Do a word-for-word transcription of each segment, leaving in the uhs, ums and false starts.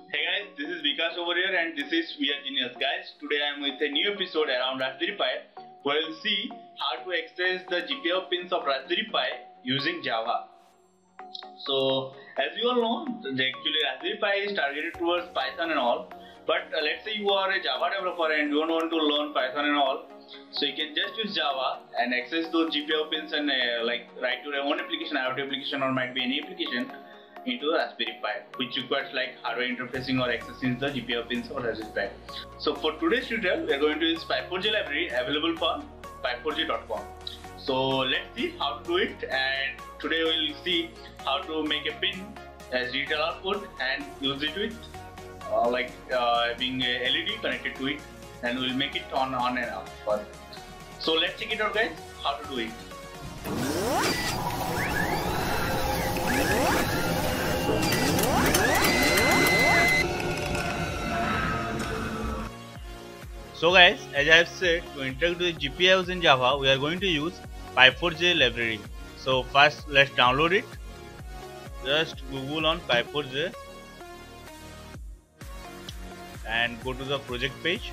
Hey guys, this is Vikas over here and this is We Are Genius guys. Today I am with a new episode around Raspberry Pi where we'll see how to access the G P I O pins of Raspberry Pi using Java. So as you all know, the actually Raspberry Pi is targeted towards Python and all, but uh, let's say you are a Java developer and you don't want to learn Python and all, so you can just use Java and access those G P I O pins and uh, like write your own application, IoT application or might be any application into Raspberry Pi, which requires like hardware interfacing or accessing the G P I O pins of Raspberry Pi. So for today's tutorial, we are going to use Pi four J library available from pi four j dot com. So let's see how to do it, and today we will see how to make a pin as digital output and use it with uh, like uh, being a L E D connected to it, and we'll make it on on and off. So let's check it out guys, how to do it. So guys, as I have said, to interact with G P I Os in Java, we are going to use Pi four J library. So first let's download it. Just Google on Pi four J and go to the project page,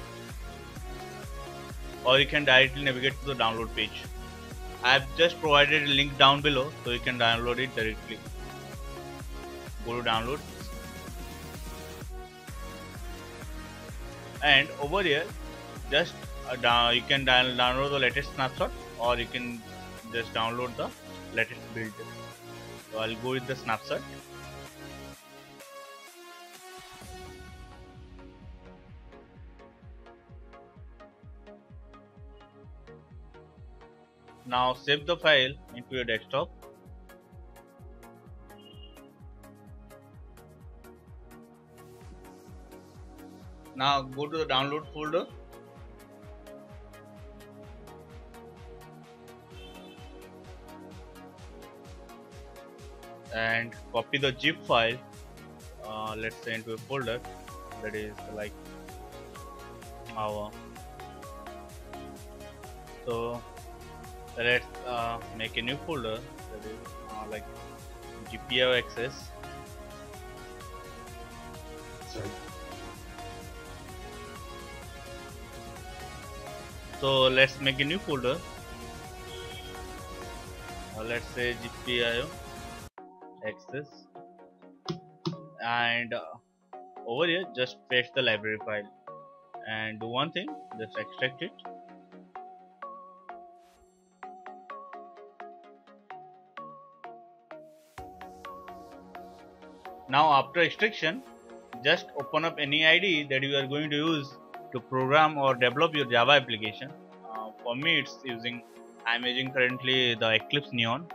or you can directly navigate to the download page. I have just provided a link down below so you can download it directly. Go to download, and over here just uh, down, you can down, download the latest snapshot, or you can just download the latest build. So I'll go with the snapshot. Now save the file into your desktop. Now go to the download folder and copy the zip file, uh, let's say into a folder that is like our. So let's uh, make a new folder that is uh, like G P I O access. Sorry. So let's make a new folder. Uh, let's say G P I O access, and uh, over here just paste the library file and do one thing, just extract it. Now after extraction, just open up any I D E that you are going to use to program or develop your Java application. Uh, for me it's using, I am using currently the Eclipse Neon.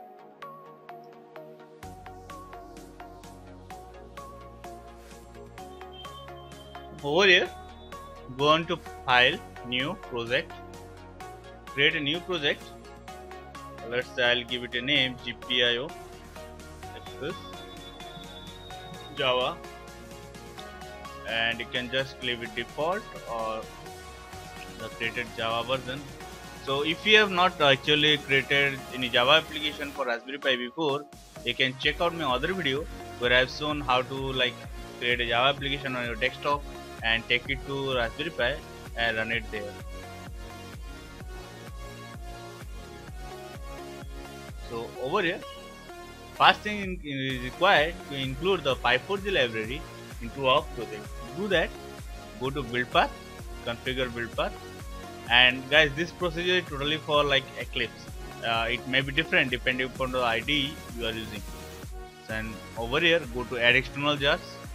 Over here, go on to File, New, Project, create a new project. Let's say I'll give it a name, G P I O Access Java, and you can just leave it default or the created Java version. So if you have not actually created any Java application for Raspberry Pi before, you can check out my other video where I have shown how to like create a Java application on your desktop and take it to Raspberry Pi and run it there. So over here, first thing is required to include the Pi four J library into our project. To do that, go to build path, configure build path, and guys, this procedure is totally for like Eclipse. Uh, it may be different depending upon the I D E you are using. And over here, go to add external jars.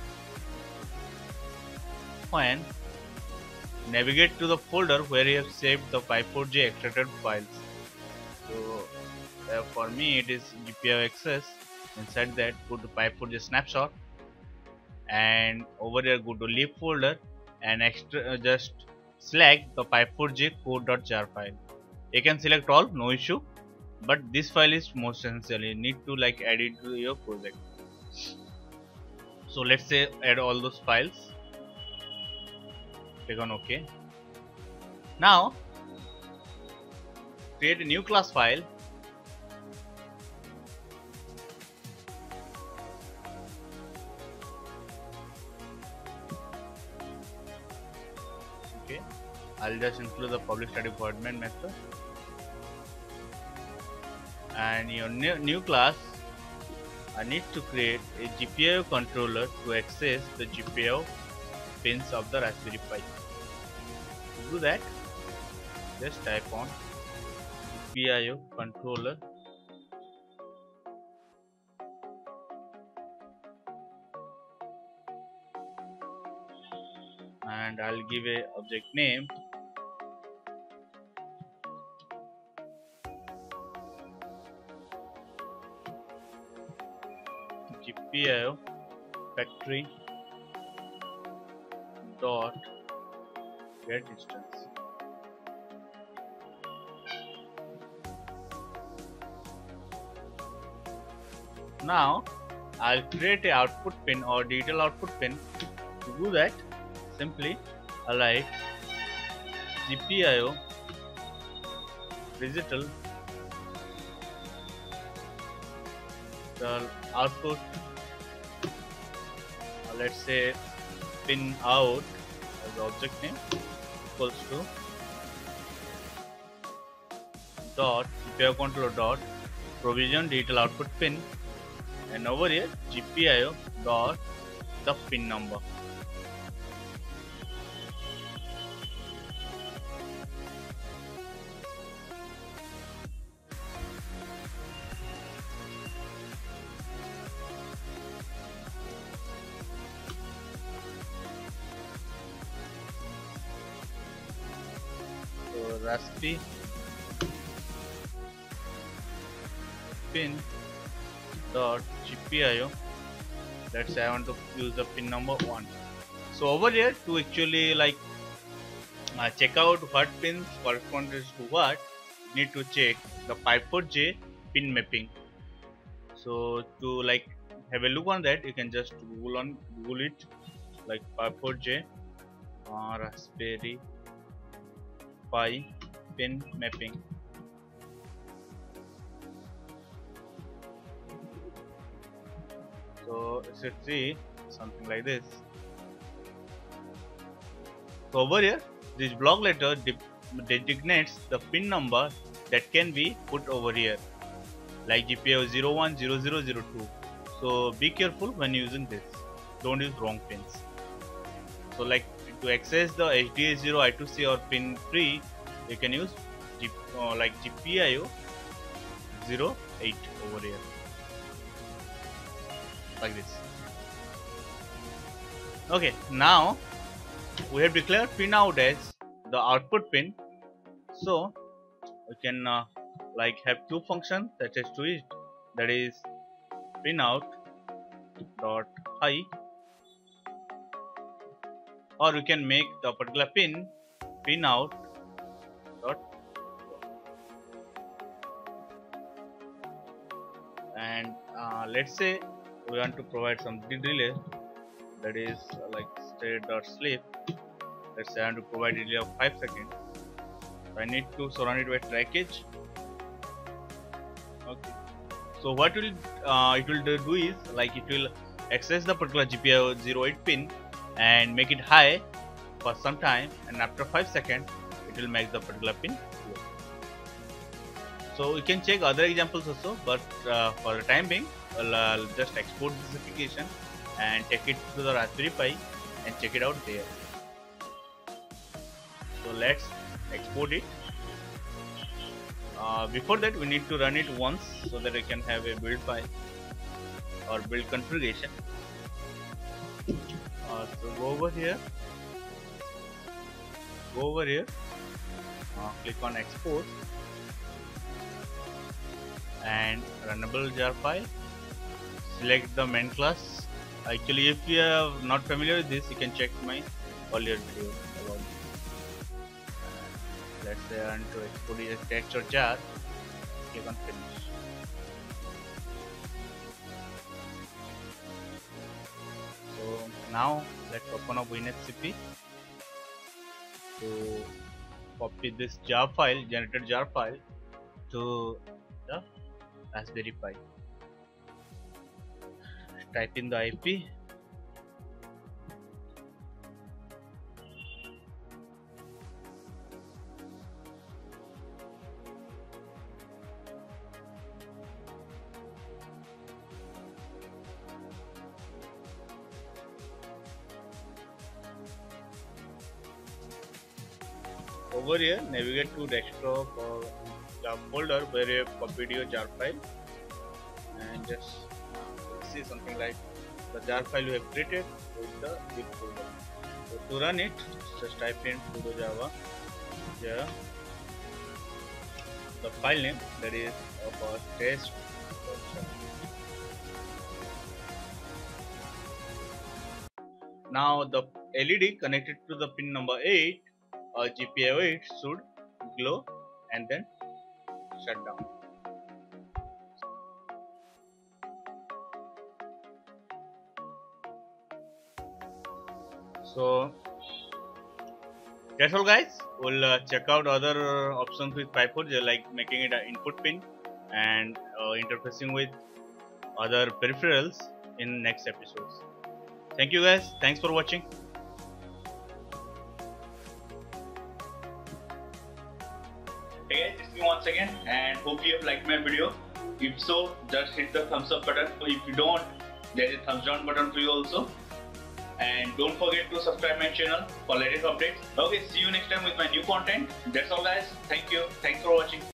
And navigate to the folder where you have saved the Pi four J extracted files. So uh, for me it is G P I O access. Inside that, go to Pi four J snapshot, and over there go to lib folder and extra uh, just select the Pi four J code.jar file. You can select all, no issue, but this file is most essential. You need to like add it to your project. So let's say add all those files. Click on OK. Now create a new class file Okay, I'll just include the public static void main method, and your new, new class, I need to create a G P I O controller to access the G P I O pins of the Raspberry Pi. To do that, just type on G P I O controller and I'll give a object name G P I O factory dot get distance. Now I'll create a output pin or digital output pin. To do that, simply I'll write G P I O digital the output, uh, let's say pin out as the object name equals to dot G P I O controller dot provision digital output pin, and over here G P I O dot the pin number. So Raspberry pin dot G P I O, let's say I want to use the pin number one. So over here, to actually like uh, check out what pins correspond to what, you need to check the Pi four J pin mapping. So to like have a look on that, you can just Google on Google it like Pi four J uh, Raspberry Pi pin mapping. So you should see something like this. So over here, this block letter designates the pin number that can be put over here, like G P I O zero one zero zero zero two. So be careful when using this. Don't use wrong pins. So like to access the H D A zero I two C or pin three, you can use G, uh, like G P I O zero eight over here. Like this. Okay, now we have declared pin out as the output pin, so we can uh, like have two functions attached to it, that is pin out dot high, or we can make the particular pin pin out dot and uh, let's say we want to provide some delay, that is uh, like state dot sleep. Let's say I want to provide a delay of five seconds. So I need to surround it with trackage. Okay. So what will uh, it will do is like it will access the particular G P I O zero eight pin and make it high for some time, and after five seconds it will make the particular pin low. So we can check other examples also, but uh, for the time being, I'll uh, just export this application and take it to the Raspberry Pi and check it out there. So let's export it. Uh, before that, we need to run it once so that we can have a build file or build configuration. Uh, so go over here, go over here, uh, click on export and runnable jar file. Select the main class. Actually, if you are not familiar with this, you can check my earlier video about it. Let's say I want to export it as text or jar. Click on finish. So now let's open up WinSCP to copy this jar file, generated jar file, to the Raspberry Pi. Type in the I P over here navigate to desktop or the folder where you have copied your jar file, and just see something like the jar file you have created with the zip folder. So to run it, just type in sudo java yeah, the file name that is of our test. Now the L E D connected to the pin number eight or G P I O eight should glow and then shut down. So that's all guys. We'll uh, check out other options with Pi four J, like making it an input pin and uh, interfacing with other peripherals in next episodes. Thank you guys. Thanks for watching. Hey guys, it's me once again, and hope you have liked my video. If so, just hit the thumbs up button. If you don't, there is a thumbs down button for you also. And don't forget to subscribe my channel for latest updates. Okay, see you next time with my new content. That's all guys. Thank you. Thanks for watching.